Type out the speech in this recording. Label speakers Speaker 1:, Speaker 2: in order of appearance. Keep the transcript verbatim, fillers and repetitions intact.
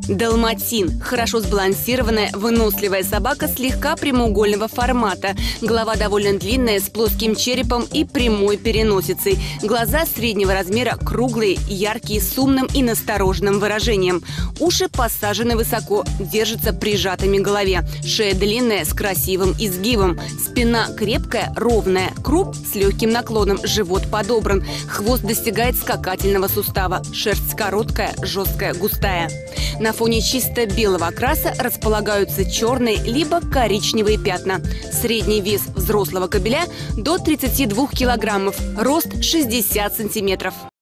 Speaker 1: Далматин – хорошо сбалансированная, выносливая собака слегка прямоугольного формата. Голова довольно длинная, с плоским черепом и прямой переносицей. Глаза среднего размера, круглые, яркие, с умным и настороженным выражением. Уши посажены высоко, держатся прижатыми к голове. Шея длинная, с красивым изгибом. Спина крепкая, ровная. Круп с легким наклоном, живот подобран. Хвост достигает скакательного сустава. Шерсть короткая, жесткая, густая. На фоне чисто белого окраса располагаются черные либо коричневые пятна. Средний вес взрослого кобеля до тридцати двух килограммов, рост шестьдесят сантиметров.